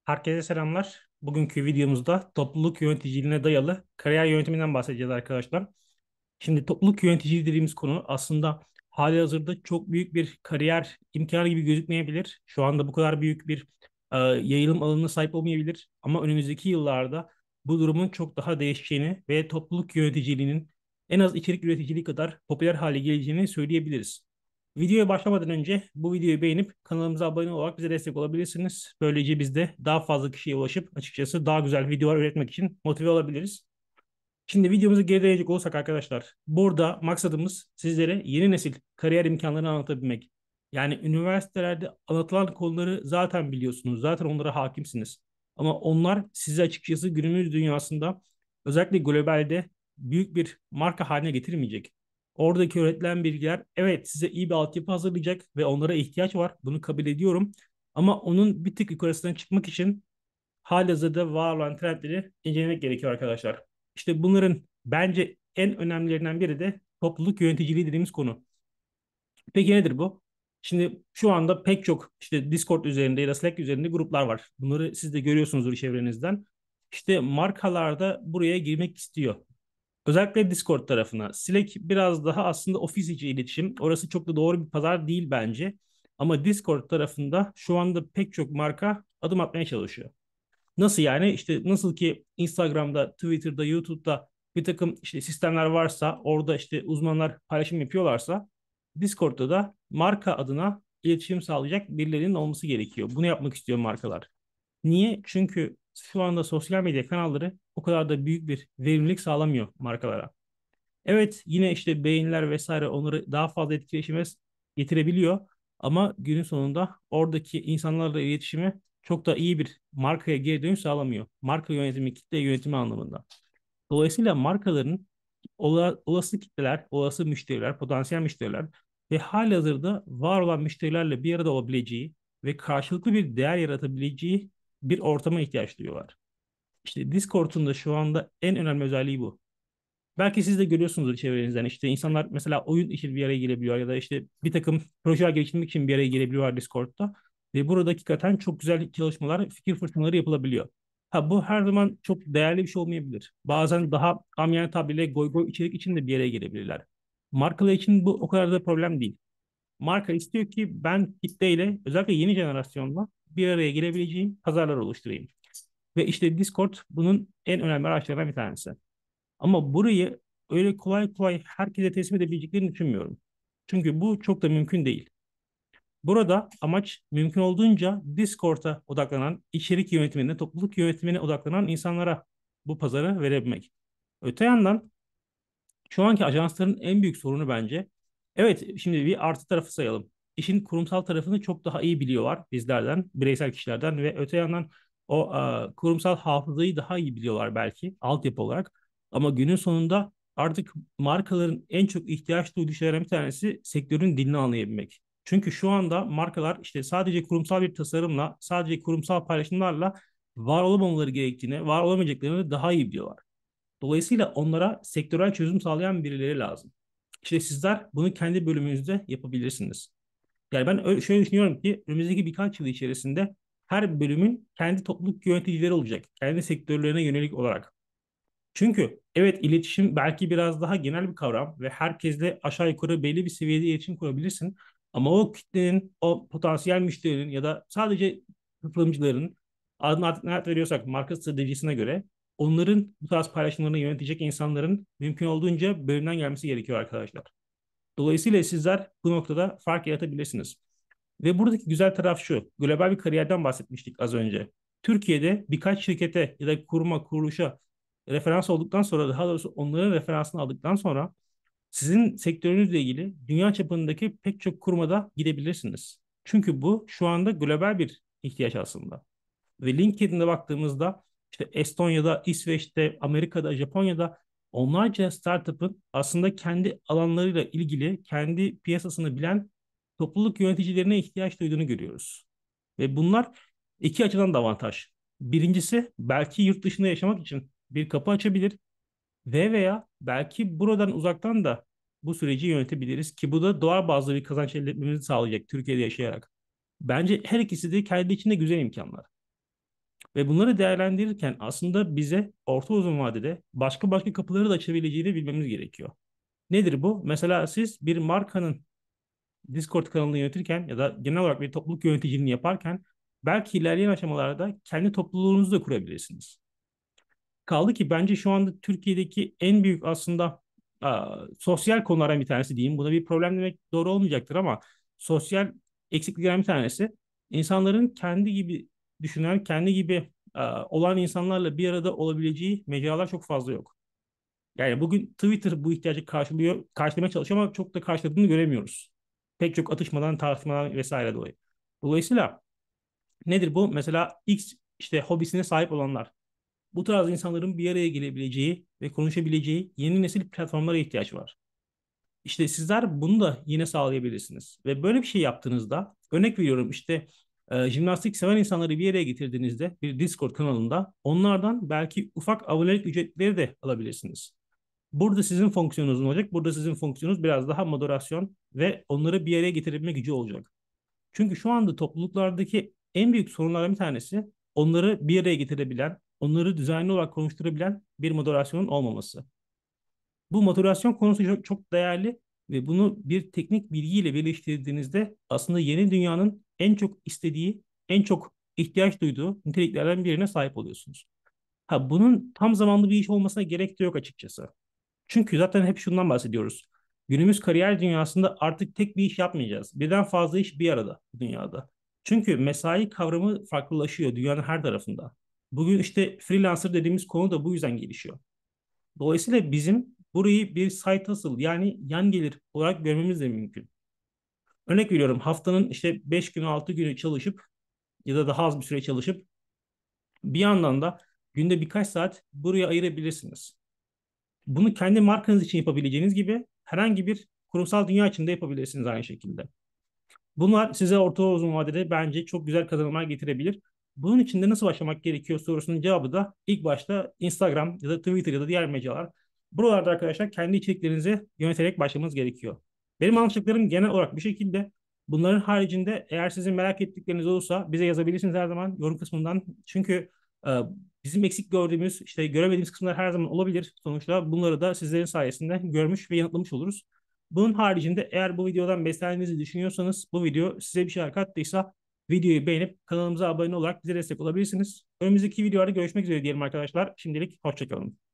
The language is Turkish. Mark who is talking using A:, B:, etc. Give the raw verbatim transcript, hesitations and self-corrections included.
A: Herkese selamlar. Bugünkü videomuzda topluluk yöneticiliğine dayalı kariyer yönetiminden bahsedeceğiz arkadaşlar. Şimdi topluluk yöneticiliği dediğimiz konu aslında halihazırda çok büyük bir kariyer imkanı gibi gözükmeyebilir. Şu anda bu kadar büyük bir e, yayılım alanına sahip olmayabilir. Ama önümüzdeki yıllarda bu durumun çok daha değişeceğini ve topluluk yöneticiliğinin en az içerik üreticiliği kadar popüler hale geleceğini söyleyebiliriz. Videoya başlamadan önce bu videoyu beğenip kanalımıza abone olarak bize destek olabilirsiniz. Böylece biz de daha fazla kişiye ulaşıp açıkçası daha güzel videolar üretmek için motive olabiliriz. Şimdi videomuzu geri dönecek olursak arkadaşlar, burada maksadımız sizlere yeni nesil kariyer imkanlarını anlatabilmek. Yani üniversitelerde anlatılan konuları zaten biliyorsunuz, zaten onlara hakimsiniz. Ama onlar sizi açıkçası günümüz dünyasında özellikle globalde büyük bir marka haline getirmeyecek. Oradaki öğretilen bilgiler evet size iyi bir altyapı hazırlayacak ve onlara ihtiyaç var. Bunu kabul ediyorum. Ama onun bir tık yukarısına çıkmak için halihazırda var olan trendleri incelemek gerekiyor arkadaşlar. İşte bunların bence en önemlilerinden biri de topluluk yöneticiliği dediğimiz konu. Peki nedir bu? Şimdi şu anda pek çok işte Discord üzerinde ya da Slack üzerinde gruplar var. Bunları siz de görüyorsunuzdur çevrenizden. İşte markalar da buraya girmek istiyor. Özellikle Discord tarafına. Slack biraz daha aslında ofis içi iletişim. Orası çok da doğru bir pazar değil bence. Ama Discord tarafında şu anda pek çok marka adım atmaya çalışıyor. Nasıl yani? İşte nasıl ki Instagram'da, Twitter'da, YouTube'da bir takım işte sistemler varsa, orada işte uzmanlar paylaşım yapıyorlarsa, Discord'da da marka adına iletişim sağlayacak birilerinin olması gerekiyor. Bunu yapmak istiyor markalar. Niye? Çünkü şu anda sosyal medya kanalları o kadar da büyük bir verimlilik sağlamıyor markalara. Evet, yine işte beğeniler vesaire onları daha fazla etkileşime getirebiliyor. Ama günün sonunda oradaki insanlarla iletişimi çok da iyi bir markaya geri dönüş sağlamıyor. Marka yönetimi, kitle yönetimi anlamında. Dolayısıyla markaların ola, olası kitleler, olası müşteriler, potansiyel müşteriler ve halihazırda var olan müşterilerle bir arada olabileceği ve karşılıklı bir değer yaratabileceği bir ortama ihtiyaç duyuyorlar. İşte Discord'un da şu anda en önemli özelliği bu. Belki siz de görüyorsunuzdur çevrenizden. İşte insanlar mesela oyun için bir araya gelebiliyor ya da işte bir takım projeler geliştirmek için bir araya gelebiliyorlar Discord'da. Ve burada hakikaten çok güzel çalışmalar, fikir fırtınaları yapılabiliyor. Ha bu her zaman çok değerli bir şey olmayabilir. Bazen daha amiyane tabirle goy goy içerik için de bir araya gelebilirler. Markalar için bu o kadar da problem değil. Marka istiyor ki ben kitleyle özellikle yeni jenerasyonla bir araya gelebileceğim pazarlar oluşturayım. Ve işte Discord bunun en önemli araçlarından bir tanesi. Ama burayı öyle kolay kolay herkese teslim edebileceklerini düşünmüyorum. Çünkü bu çok da mümkün değil. Burada amaç mümkün olduğunca Discord'a odaklanan, içerik yönetimine, topluluk yönetimine odaklanan insanlara bu pazarı verebilmek. Öte yandan şu anki ajansların en büyük sorunu bence, evet şimdi bir artı tarafı sayalım. İşin kurumsal tarafını çok daha iyi biliyorlar bizlerden, bireysel kişilerden ve öte yandan o a, kurumsal hafızayı daha iyi biliyorlar belki altyapı olarak. Ama günün sonunda artık markaların en çok ihtiyaç duyduğu şeylerden bir tanesi sektörün dilini anlayabilmek. Çünkü şu anda markalar işte sadece kurumsal bir tasarımla, sadece kurumsal paylaşımlarla var olamamaları gerektiğini, var olamayacaklarını daha iyi biliyorlar. Dolayısıyla onlara sektörel çözüm sağlayan birileri lazım. İşte sizler bunu kendi bölümünüzde yapabilirsiniz. Yani ben öyle- şöyle düşünüyorum ki önümüzdeki birkaç yıl içerisinde her bölümün kendi topluluk yöneticileri olacak. Kendi sektörlerine yönelik olarak. Çünkü evet iletişim belki biraz daha genel bir kavram ve herkesle aşağı yukarı belli bir seviyede iletişim kurabilirsin. Ama o kitlenin, o potansiyel müşterinin ya da sadece katılımcıların adına artık ne ad veriyorsak marka stratejisine göre onların bu tarz paylaşımlarını yönetecek insanların mümkün olduğunca bölümden gelmesi gerekiyor arkadaşlar. Dolayısıyla sizler bu noktada fark yaratabilirsiniz. Ve buradaki güzel taraf şu. Global bir kariyerden bahsetmiştik az önce. Türkiye'de birkaç şirkete ya da kuruma, kuruluşa referans olduktan sonra daha doğrusu onların referansını aldıktan sonra sizin sektörünüzle ilgili dünya çapındaki pek çok kurumada gidebilirsiniz. Çünkü bu şu anda global bir ihtiyaç aslında. Ve LinkedIn'de baktığımızda işte Estonya'da, İsveç'te, Amerika'da, Japonya'da onlarca startup'ın aslında kendi alanlarıyla ilgili kendi piyasasını bilen topluluk yöneticilerine ihtiyaç duyduğunu görüyoruz. Ve bunlar iki açıdan da avantaj. Birincisi belki yurt dışında yaşamak için bir kapı açabilir ve veya belki buradan uzaktan da bu süreci yönetebiliriz ki bu da doğal bazda bir kazanç elde etmemizi sağlayacak Türkiye'de yaşayarak. Bence her ikisi de kendi içinde güzel imkanlar. Ve bunları değerlendirirken aslında bize orta uzun vadede başka başka kapıları da açabileceğini bilmemiz gerekiyor. Nedir bu? Mesela siz bir markanın Discord kanalını yönetirken ya da genel olarak bir topluluk yöneticiliğini yaparken belki ilerleyen aşamalarda kendi topluluğunuzu da kurabilirsiniz. Kaldı ki bence şu anda Türkiye'deki en büyük aslında a, sosyal konulardan bir tanesi diyeyim. Buna bir problem demek doğru olmayacaktır ama sosyal eksikliklerden bir tanesi insanların kendi gibi düşünen, kendi gibi a, olan insanlarla bir arada olabileceği mecralar çok fazla yok. Yani bugün Twitter bu ihtiyacı karşılıyor, karşılamaya çalışıyor ama çok da karşıladığını göremiyoruz. Pek çok atışmadan, tartışmadan vesaire dolayı. Dolayısıyla nedir bu? Mesela X işte hobisine sahip olanlar. Bu tarz insanların bir araya gelebileceği ve konuşabileceği yeni nesil platformlara ihtiyaç var. İşte sizler bunu da yine sağlayabilirsiniz. Ve böyle bir şey yaptığınızda, örnek veriyorum işte e, jimnastik seven insanları bir araya getirdiğinizde bir Discord kanalında onlardan belki ufak abonelik ücretleri de alabilirsiniz. Burada sizin fonksiyonunuz ne olacak? Burada sizin fonksiyonunuz biraz daha moderasyon ve onları bir araya getirebilme gücü olacak. Çünkü şu anda topluluklardaki en büyük sorunlardan bir tanesi onları bir araya getirebilen, onları düzenli olarak konuşturabilen bir moderasyonun olmaması. Bu moderasyon konusu çok, çok değerli ve bunu bir teknik bilgiyle birleştirdiğinizde aslında yeni dünyanın en çok istediği, en çok ihtiyaç duyduğu niteliklerden birine sahip oluyorsunuz. Ha, bunun tam zamanlı bir iş olmasına gerek de yok açıkçası. Çünkü zaten hep şundan bahsediyoruz. Günümüz kariyer dünyasında artık tek bir iş yapmayacağız. Birden fazla iş bir arada bu dünyada. Çünkü mesai kavramı farklılaşıyor dünyanın her tarafında. Bugün işte freelancer dediğimiz konu da bu yüzden gelişiyor. Dolayısıyla bizim burayı bir side hustle yani yan gelir olarak görmemiz de mümkün. Örnek veriyorum haftanın işte beş günü altı günü çalışıp ya da daha az bir süre çalışıp bir yandan da günde birkaç saat buraya ayırabilirsiniz. Bunu kendi markanız için yapabileceğiniz gibi herhangi bir kurumsal dünya için de yapabilirsiniz aynı şekilde. Bunlar size orta uzun vadede bence çok güzel kazanımlar getirebilir. Bunun için de nasıl başlamak gerekiyor sorusunun cevabı da ilk başta Instagram ya da Twitter ya da diğer mecralar. Buralarda arkadaşlar kendi içeriklerinizi yöneterek başlamanız gerekiyor. Benim anlatacaklarım genel olarak bir şekilde. Bunların haricinde eğer sizin merak ettikleriniz olursa bize yazabilirsiniz her zaman yorum kısmından. Çünkü e, bizim eksik gördüğümüz, işte göremediğimiz kısımlar her zaman olabilir. Sonuçta bunları da sizlerin sayesinde görmüş ve yanıtlamış oluruz. Bunun haricinde eğer bu videodan beslendiğinizi düşünüyorsanız, bu video size bir şeyler kattıysa videoyu beğenip kanalımıza abone olarak bize destek olabilirsiniz. Önümüzdeki videolarda görüşmek üzere diyelim arkadaşlar. Şimdilik hoşçakalın.